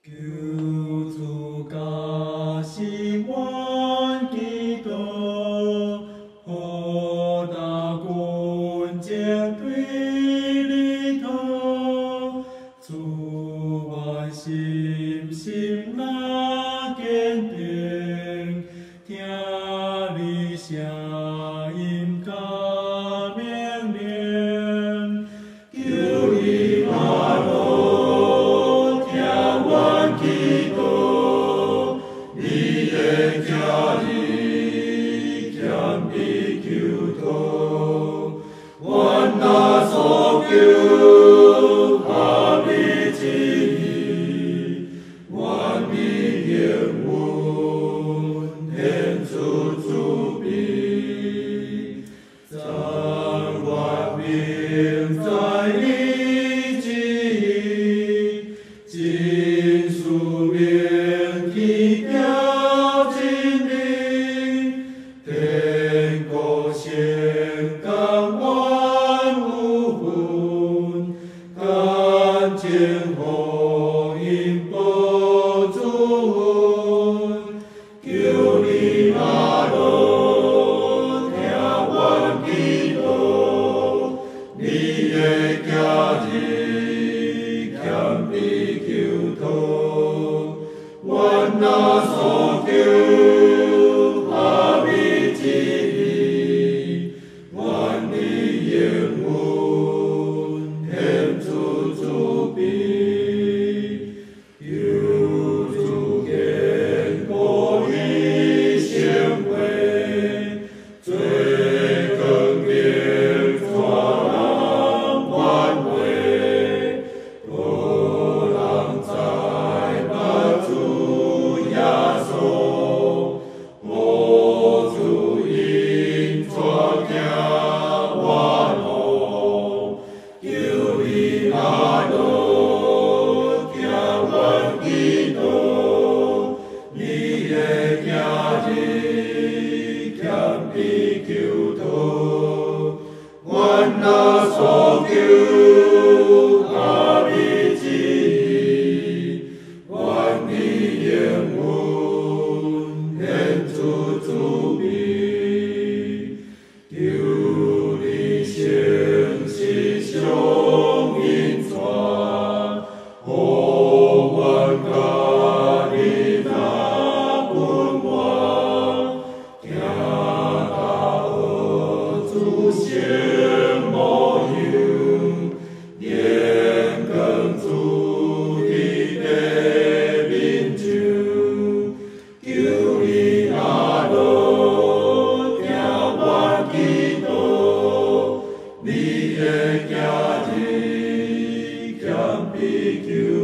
求主加是阮祈祷，好大君正对你讨，主我心那坚定，听你声音甲命令，求你阿罗听阮祈祷，你的家己谦卑求祷，阮若所求合你旨意，愿你应允献出慈悲，在我命在你旨意，尽数命去表真理，天国先感万有份，感情福音保主恩，求你阿罗听阮祈祷，你的家己谦卑求祷，阮若所求合你旨意，愿你应允献出慈悲，求主坚固你生活，最光明全人挽回，无人再捌主耶稣，无主因全行弯路，求你阿罗听阮祈祷，你的家己谦卑求祷，阮若所求合你旨意，愿你应允献出慈悲，求你诚实相引传，互阮甲你那温暖，行到学主先模样，眼光主的白面上，求你阿罗听阮祈祷，你的家己谦卑求